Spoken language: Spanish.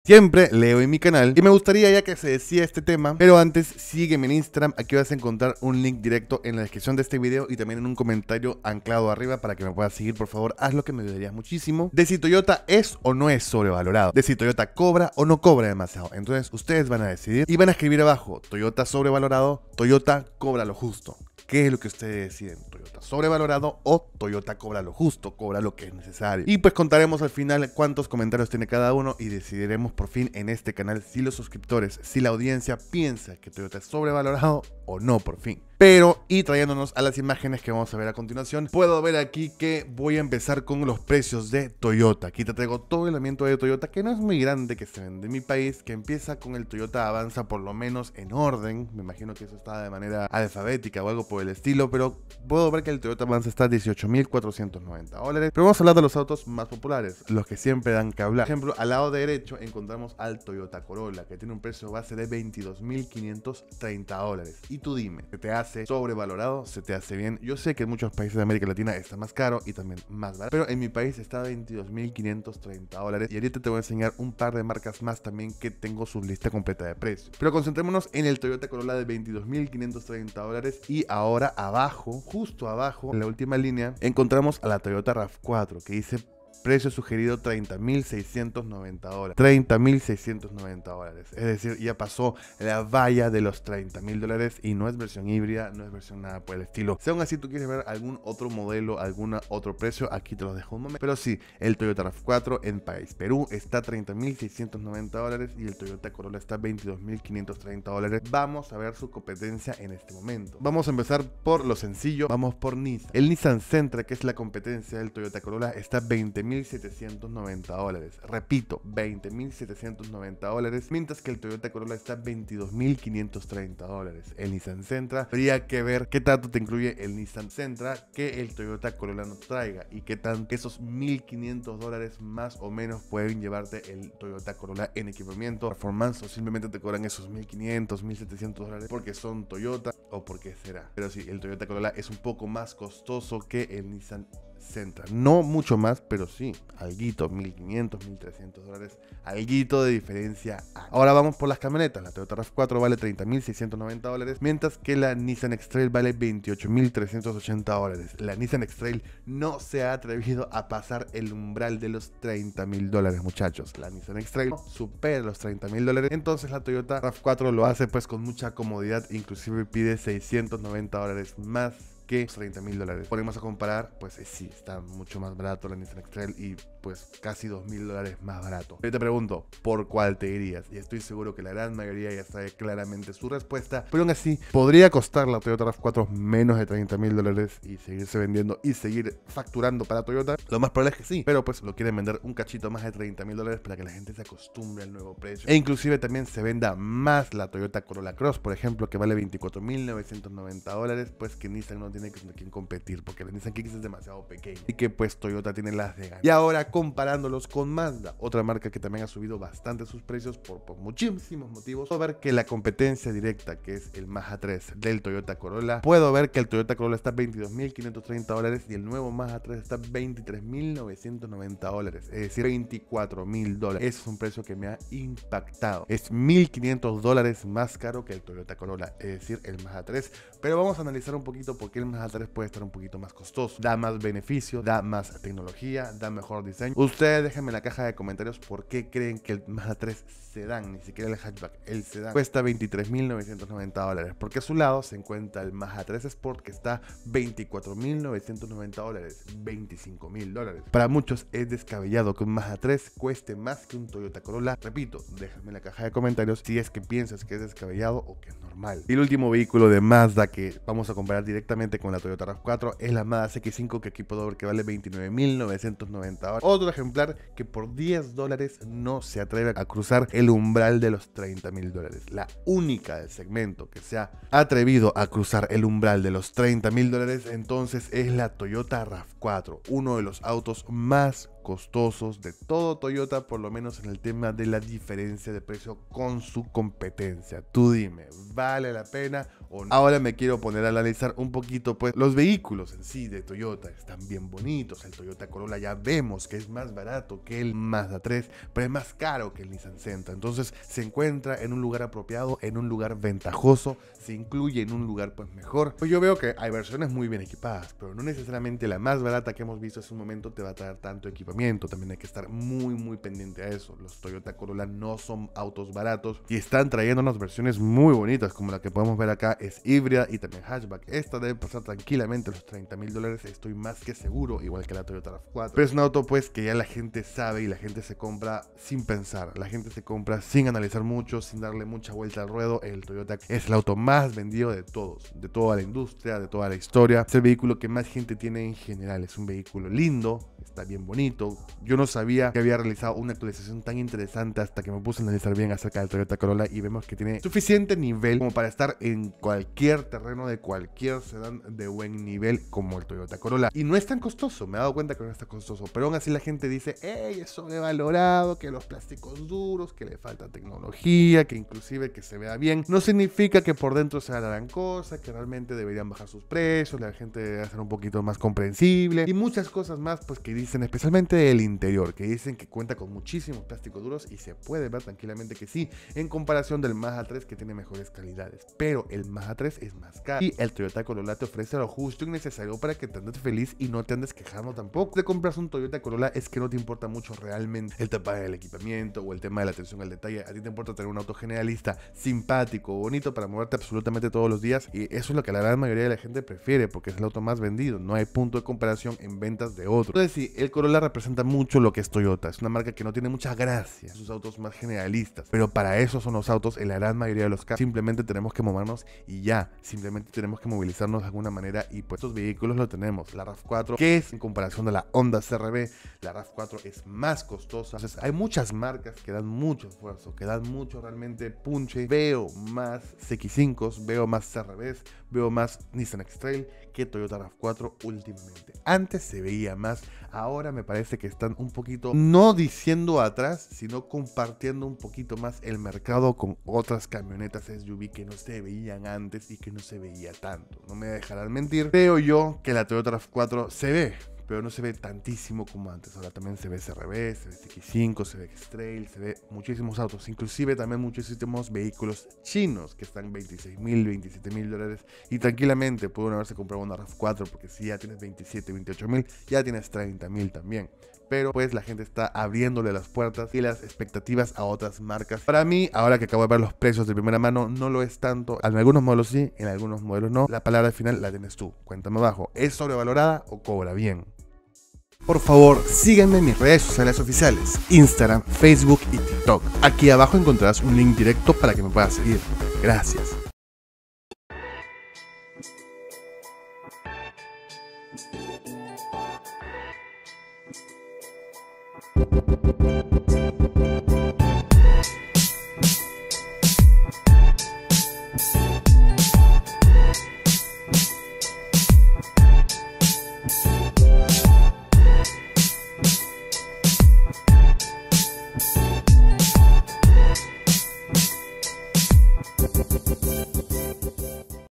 Siempre leo en mi canal y me gustaría ya que se decía este tema, pero antes sígueme en Instagram, aquí vas a encontrar un link directo en la descripción de este video y también en un comentario anclado arriba para que me puedas seguir. Por favor, hazlo, que me ayudarías muchísimo. De si Toyota es o no es sobrevalorado, de si Toyota cobra o no cobra demasiado. Entonces ustedes van a decidir y van a escribir abajo: Toyota sobrevalorado, Toyota cobra lo justo. ¿Qué es lo que ustedes deciden? ¿Toyota sobrevalorado o Toyota cobra lo justo, cobra lo que es necesario? Y pues contaremos al final cuántos comentarios tiene cada uno y decidiremos por fin en este canal si los suscriptores, si la audiencia piensa que Toyota es sobrevalorado o no, por fin. Pero, y trayéndonos a las imágenes que vamos a ver a continuación, puedo ver aquí que voy a empezar con los precios de Toyota. Aquí te traigo todo el elemento de Toyota, que no es muy grande, que se vende en mi país, que empieza con el Toyota Avanza, por lo menos en orden. Me imagino que eso está de manera alfabética o algo por el estilo, pero puedo ver que el Toyota Avanza está a $18.490. Pero vamos a hablar de los autos más populares, los que siempre dan que hablar. Por ejemplo, al lado derecho encontramos al Toyota Corolla, que tiene un precio base de $22.530. Y tú dime, ¿qué te hace sobrevalorado? ¿Se te hace bien? Yo sé que en muchos países de América Latina está más caro y también más barato, pero en mi país está a $22.530. Y ahorita te voy a enseñar un par de marcas más también que tengo su lista completa de precios. Pero concentrémonos en el Toyota Corolla de $22.530. Y ahora abajo, justo abajo, en la última línea, encontramos a la Toyota RAV4, que dice precio sugerido $30.690. $30.690. Es decir, ya pasó la valla de los $30.000 y no es versión híbrida, no es versión nada por el estilo. Si aún así tú quieres ver algún otro modelo, algún otro precio, aquí te lo dejo un momento. Pero sí, el Toyota RAV4 en país Perú está a $30.690 y el Toyota Corolla está a $22.530. Vamos a ver su competencia en este momento. Vamos a empezar por lo sencillo, vamos por Nissan. El Nissan Sentra, que es la competencia del Toyota Corolla, está a $20.790. Repito, $20.790, mientras que el Toyota Corolla está a $22.530. El Nissan Sentra, habría que ver qué tanto te incluye el Nissan Sentra que el Toyota Corolla no traiga y qué tanto esos $1.500 más o menos pueden llevarte el Toyota Corolla en equipamiento, performance, o simplemente te cobran esos $1.500, $1.700 porque son Toyota o porque será. Pero sí, el Toyota Corolla es un poco más costoso que el Nissan Sentra, no mucho más, pero sí, alguito, $1.500, $1.300, alguito de diferencia. Ahora vamos por las camionetas. La Toyota RAV4 vale $30.690, mientras que la Nissan X-Trail vale $28.380. La Nissan X-Trail no se ha atrevido a pasar el umbral de los $30.000, muchachos. La Nissan X-Trail supera los $30.000, entonces la Toyota RAV4 lo hace pues con mucha comodidad, inclusive pide $690 más que $30.000. Ponemos a comparar, pues sí, está mucho más barato la Nissan X-Trail y pues casi $2.000 más barato. Yo te pregunto, ¿por cuál te irías? Y estoy seguro que la gran mayoría ya sabe claramente su respuesta, pero aún así, ¿podría costar la Toyota RAV4 menos de $30.000 y seguirse vendiendo y seguir facturando para Toyota? Lo más probable es que sí, pero pues lo quieren vender un cachito más de $30.000 para que la gente se acostumbre al nuevo precio. E inclusive también se venda más la Toyota Corolla Cross, por ejemplo, que vale $24.990, pues que Nissan no tiene con quién competir, porque la Nissan Kicks es demasiado pequeña y que pues Toyota tiene las de ganar. Y ahora comparándolos con Mazda, otra marca que también ha subido bastante sus precios por muchísimos motivos, puedo ver que la competencia directa, que es el Mazda 3 del Toyota Corolla, puedo ver que el Toyota Corolla está a $22.530 y el nuevo Mazda 3 está a $23.990, es decir, $24.000. Ese es un precio que me ha impactado. Es $1.500 más caro que el Toyota Corolla, es decir, el Mazda 3. Pero vamos a analizar un poquito por qué el Mazda 3 puede estar un poquito más costoso. Da más beneficio, da más tecnología, da mejor diseño. Ustedes déjenme en la caja de comentarios por qué creen que el Mazda 3 sedán, ni siquiera el hatchback, el sedán, cuesta $23.990, porque a su lado se encuentra el Mazda 3 Sport, que está $24.990, $25.000. Para muchos es descabellado que un Mazda 3 cueste más que un Toyota Corolla. Repito, déjame en la caja de comentarios si es que piensas que es descabellado o que es normal. Y el último vehículo de Mazda que vamos a comparar directamente con la Toyota RAV4 es la Mazda CX-5, que aquí puedo ver que vale $29.990. Otro ejemplar que por $10 no se atreve a cruzar el umbral de los $30.000. La única del segmento que se ha atrevido a cruzar el umbral de los $30.000 entonces es la Toyota RAV4, uno de los autos más costosos de todo Toyota, por lo menos en el tema de la diferencia de precio con su competencia. Tú dime, ¿vale la pena o no. Ahora me quiero poner a analizar un poquito pues los vehículos en sí de Toyota. Están bien bonitos. El Toyota Corolla ya vemos que es más barato que el Mazda 3, pero es más caro que el Nissan Sentra. Entonces se encuentra en un lugar apropiado, en un lugar ventajoso, se incluye en un lugar pues mejor. Pues yo veo que hay versiones muy bien equipadas, pero no necesariamente la más barata que hemos visto hace un momento te va a traer tanto equipamiento. También hay que estar muy pendiente a eso. Los Toyota Corolla no son autos baratos y están trayendo unas versiones muy bonitas, como la que podemos ver acá, es híbrida y también hatchback. Esta debe pasar tranquilamente los $30,000, estoy más que seguro, igual que la Toyota RAV4. Pero es un auto pues que ya la gente sabe y la gente se compra sin pensar, la gente se compra sin analizar mucho, sin darle mucha vuelta al ruedo. El Toyota es el auto más vendido de todos, de toda la industria, de toda la historia. Es el vehículo que más gente tiene en general. Es un vehículo lindo, está bien bonito. Yo no sabía que había realizado una actualización tan interesante hasta que me puse a analizar bien acerca del Toyota Corolla y vemos que tiene suficiente nivel como para estar en cualquier terreno de cualquier sedán de buen nivel como el Toyota Corolla. Y no es tan costoso, me he dado cuenta que no es tan costoso, pero aún así la gente dice, ¡ey, es sobrevalorado, que los plásticos duros, que le falta tecnología, que inclusive que se vea bien! No significa que por dentro sea la gran cosa, que realmente deberían bajar sus precios, la gente debe ser un poquito más comprensible y muchas cosas más pues que dicen, especialmente del interior, que dicen que cuenta con muchísimos plásticos duros y se puede ver tranquilamente que sí, en comparación del Mazda 3 que tiene mejores calidades, pero el Mazda 3 es más caro y el Toyota Corolla te ofrece lo justo y necesario para que te andes feliz y no te andes quejando tampoco. Te compras un Toyota Corolla es que no te importa mucho realmente el tema del equipamiento o el tema de la atención al detalle. A ti te importa tener un auto generalista, simpático, bonito para moverte absolutamente todos los días, y eso es lo que la gran mayoría de la gente prefiere porque es el auto más vendido. No hay punto de comparación en ventas de otro. Entonces sí, el Corolla representa mucho lo que es Toyota. Es una marca que no tiene mucha gracia, sus autos más generalistas, pero para eso son los autos en la gran mayoría de los casos. Simplemente tenemos que movernos y ya, simplemente tenemos que movilizarnos de alguna manera, y pues estos vehículos lo tenemos. La RAV4, que es en comparación de la Honda CR-V, la RAV4 es más costosa. Entonces hay muchas marcas que dan mucho esfuerzo, que dan mucho realmente punche. Veo más CX5s, veo más CR-Vs, veo más Nissan X-Trail que Toyota RAV4 últimamente. Antes se veía más, ahora me parece que están un poquito, no diciendo atrás, sino compartiendo un poquito más el mercado con otras camionetas SUV que no se veían antes y que no se veía tanto. No me dejarán mentir, creo yo que la Toyota RAV4 se ve, pero no se ve tantísimo como antes. Ahora también se ve CR-V, se ve CX5, se ve X-Trail, se ve muchísimos autos, inclusive también muchísimos vehículos chinos que están $26,000, $27,000, y tranquilamente pueden haberse comprado una RAV4 porque si ya tienes 27, 28,000, ya tienes 30,000 también. Pero pues la gente está abriéndole las puertas y las expectativas a otras marcas. Para mí, ahora que acabo de ver los precios de primera mano, no lo es tanto. En algunos modelos sí, en algunos modelos no. La palabra final la tienes tú. Cuéntame abajo, ¿es sobrevalorada o cobra bien? Por favor, sígueme en mis redes sociales oficiales, Instagram, Facebook y TikTok. Aquí abajo encontrarás un link directo para que me puedas seguir. Gracias.